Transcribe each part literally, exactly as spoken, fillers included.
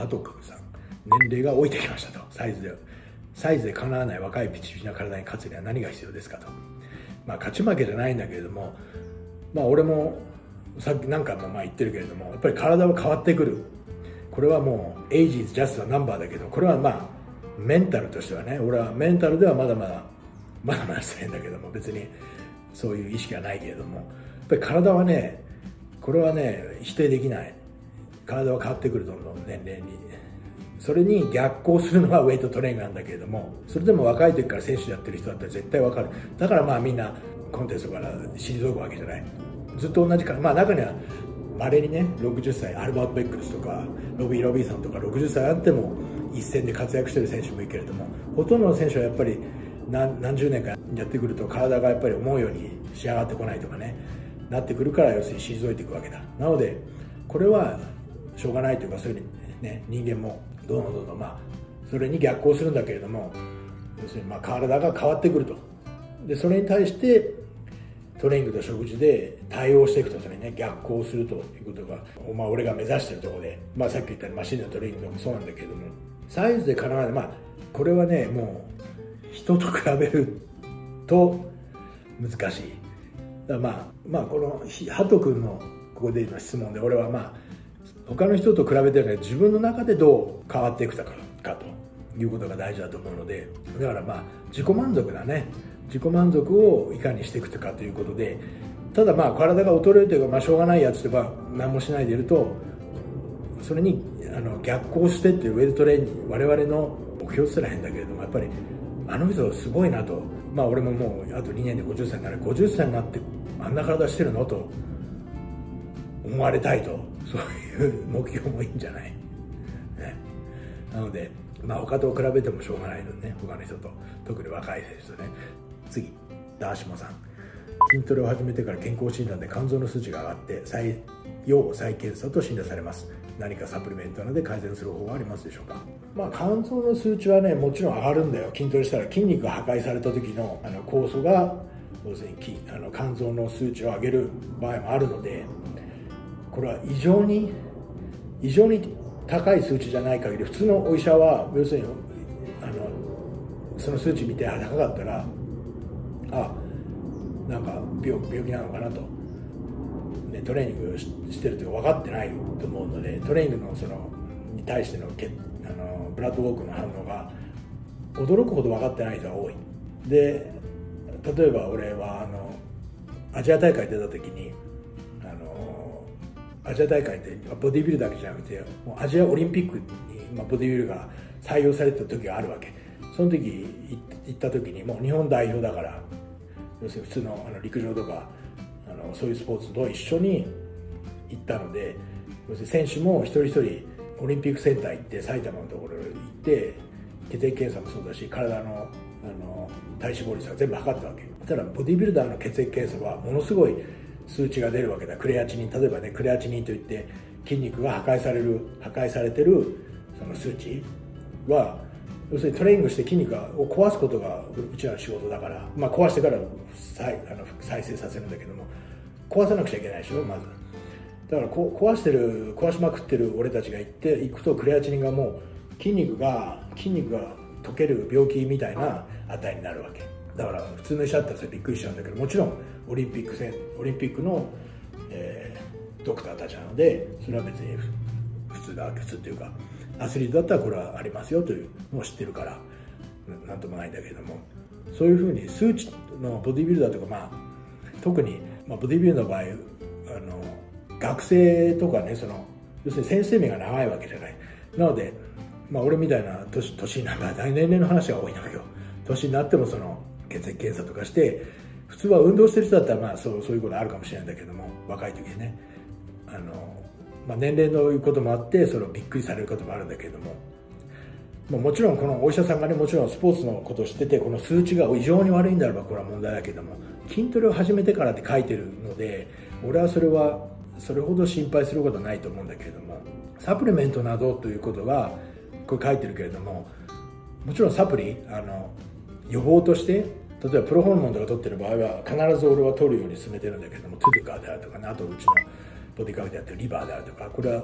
ハトクさん、年齢が老いてきましたと。サイズでサイズでかなわない若いピチピチな体に勝つには何が必要ですかと。まあ勝ち負けじゃないんだけれども、まあ俺もさっき何回もまあ言ってるけれども、やっぱり体は変わってくる。これはもう Age is just a number だけど、これはまあメンタルとしてはね、俺はメンタルではまだまだまだまだしてるんだけども、別にそういう意識はないけれども、やっぱり体はね、これはね否定できない。体は変わってくる、どんどん年齢に。それに逆行するのはウェイトトレーニングなんだけれども、それでも若い時から選手やってる人だったら絶対わかる。だからまあみんなコンテストから退くわけじゃない。ずっと同じから、まあ中には稀にね、ろくじゅっさいアルバート・ベックルスとかロビー・ロビーさんとかろくじゅっさいあっても一戦で活躍してる選手もいるけれども、ほとんどの選手はやっぱり 何, 何十年かやってくると体がやっぱり思うように仕上がってこないとかね、なってくるから、要するに退いていくわけだ。なのでこれはしょうがないというか、そういうね、人間もどうのどうの、まあそれに逆行するんだけれども、要するにまあ体が変わってくると。でそれに対してトレーニングと食事で対応していくと、それにね逆行するということが、まあ、俺が目指しているところで、まあ、さっき言ったマシンのトレーニングもそうなんだけれども、サイズでかなわない、まあこれはねもう人と比べると難しい。だからまあまあこのハト君のここでの質問で、俺はまあ他の人と比べてね、自分の中でどう変わっていくかかということが大事だと思うので、だからまあ自己満足だね。自己満足をいかにしていくかということで、ただまあ体が衰えるというか、まあしょうがないやつとか何もしないでいると、それにあの逆行してっていうウェイトトレーニング、我々の目標すら変だけれども、やっぱりあの人すごいなと。まあ俺ももうあとにねんでごじゅっさいになる、ごじゅっさいになってあんな体してるのと思われたいと、そういう目標もいいんじゃない、ね、なのでまあ他と比べてもしょうがないのでね、他の人と、特に若い選手とね。次、ダーシモさん、筋トレを始めてから健康診断で肝臓の数値が上がって再要再検査と診断されます。何かサプリメントなどで改善する方法はありますでしょうか。まあ肝臓の数値はね、もちろん上がるんだよ。筋トレしたら筋肉が破壊された時のあの酵素が要するにあの肝臓の数値を上げる場合もあるので、これは異常に異常に高い数値じゃない限り、普通のお医者は要するにあのその数値見て高かったら、あ、なんか 病, 病気なのかなと、ね、トレーニング し, してるというか分かってないと思うので、トレーニングのそのに対してのけあのブラッドウォークの反応が驚くほど分かってない人が多い。で例えば俺はあのアジア大会出た時に、あのアジア大会ってボディビルだけじゃなくて、もうアジアオリンピックに、まあ、ボディビルが採用されてた時があるわけ。その時行った時にもう日本代表だから、要するに普通 の, あの陸上とかあのそういうスポーツと一緒に行ったので、要するに選手も一人一人オリンピックセンター行って、埼玉のところに行って血液検査もそうだし、体のあの体脂肪率が全部測ったわけ。ただボディビルダーの血液検査はものすごい数値が出るわけだ。クレアチニン、例えばね、クレアチニンといって筋肉が破壊される破壊されてるその数値は、要するにトレーニングして筋肉を壊すことがうちらの仕事だから、まあ、壊してから再あの再生させるんだけども、壊さなくちゃいけないでしょ、まず。だからこ壊してる壊しまくってる俺たちが行って行くと、クレアチニンがもう筋肉が筋肉が溶ける病気みたいな値になるわけだから、普通の医者だったらそれびっくりしちゃうんだけど、もちろんオリンピック戦オリンピックの、えー、ドクターたちなので、それは別に普通だ普通っていうか、アスリートだったらこれはありますよというのを知ってるからなんともないんだけども、そういうふうに数値のボディビルダーとか、まあ特に、まあ、ボディビルの場合、あの学生とかね、その要するに先生命が長いわけじゃない。なので、まあ、俺みたいな 年, 年になったら年齢の話が多いんだけど、年になってもその血液検査とかして、普通は運動してる人だったらまあそうそういうことあるかもしれないんだけども、若い時にね、あの、まあ、年齢のいうこともあってそれをびっくりされることもあるんだけれども、まあ、もちろんこのお医者さんがね、もちろんスポーツのことを知ってて、この数値が異常に悪いんであればこれは問題だけども、筋トレを始めてからって書いてるので、俺はそれはそれほど心配することはないと思うんだけれども、サプリメントなどということがこれ書いてるけれども、もちろんサプリ、あの予防として、例えばプロホルモンとか取ってる場合は必ず俺は取るように勧めてるんだけれども、トゥドゥカーであるとかね、あとうちのボディカーであってるリバーであるとか、これは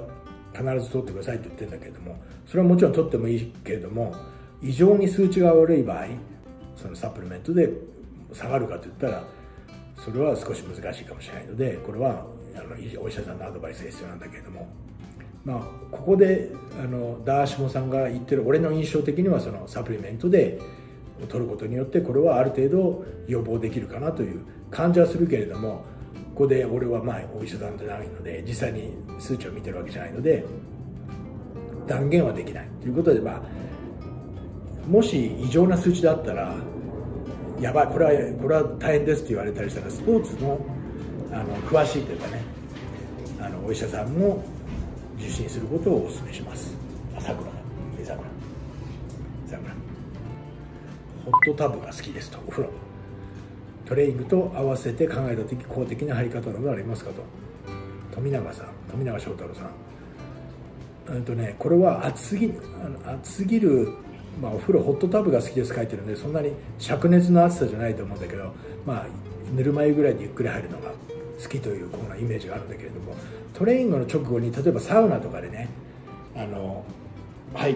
必ず取ってくださいって言ってるんだけれども、それはもちろん取ってもいいけれども、異常に数値が悪い場合、そのサプリメントで下がるかといったらそれは少し難しいかもしれないので、これはあのお医者さんのアドバイスが必要なんだけれども、まあ、ここであのダーシモさんが言ってる、俺の印象的にはそのサプリメントで取ることによってこれはある程度予防できるかなという感じはするけれども、ここで俺はまあお医者さんじゃないので実際に数値を見てるわけじゃないので断言はできないということで、まあ、もし異常な数値だったらやばい、これはこれは大変ですって言われたりしたら、スポーツのあの詳しいというかね、あのお医者さんも受診することをお勧めします。あ、さくら、え、さくら、さくら、ホットタブが好きですと。お風呂、トレーニングと合わせて考えた時公的な入り方などありますかと。富永さん、富永翔太郎さん、うんとね、これは暑すぎ、あの暑すぎる、まあ、お風呂ホットタブが好きです書いてるんで、そんなに灼熱の暑さじゃないと思うんだけど、まあ、ぬるま湯ぐらいでゆっくり入るのが好きというこんなイメージがあるんだけれども、トレーニングの直後に例えばサウナとかでね、あの入って、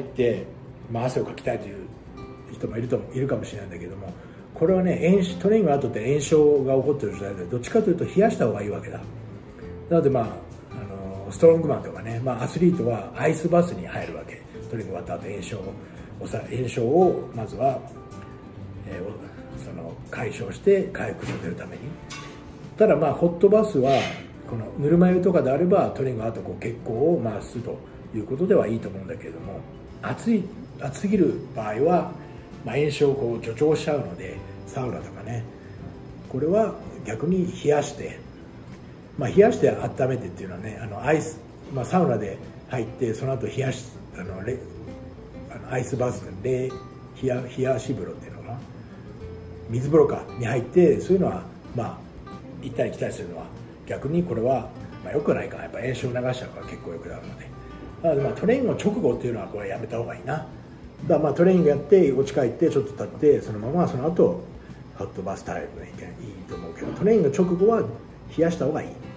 まあ、汗をかきたいという人もいるといるかもしれないんだけども、これはね、炎トレーニングの後って炎症が起こっている状態で、どっちかというと冷やした方がいいわけだ。なので、まあ、あのストロングマンとかね、まあ、アスリートはアイスバスに入るわけ。トレーニング終わった後炎症を炎症をまずは、えー、その解消して回復させるために。ただまあホットバスはこのぬるま湯とかであればトレーニングの後こう血行を回すということではいいと思うんだけれども、暑い暑すぎる場合は、まあ、炎症をこう助長しちゃうので、サウナとかね、これは逆に冷やして、まあ、冷やして温めてっていうのはね、あのアイス、まあ、サウナで入ってその後冷やしあのレあのアイスバスで冷や冷やし風呂っていうのかな、水風呂かに入って、そういうのはまあ行ったり来たりするのは逆にこれは、まあ、よくないかな。やっぱ炎症を流しちゃうから結構よくなるので、なのでまあトレーニングの直後っていうのはこれやめた方がいいな。だからまあトレーニングやってお家帰ってちょっと経ってそのままその後ホットバスタイムでいいと思うけど、トレーニングの直後は冷やした方がいい。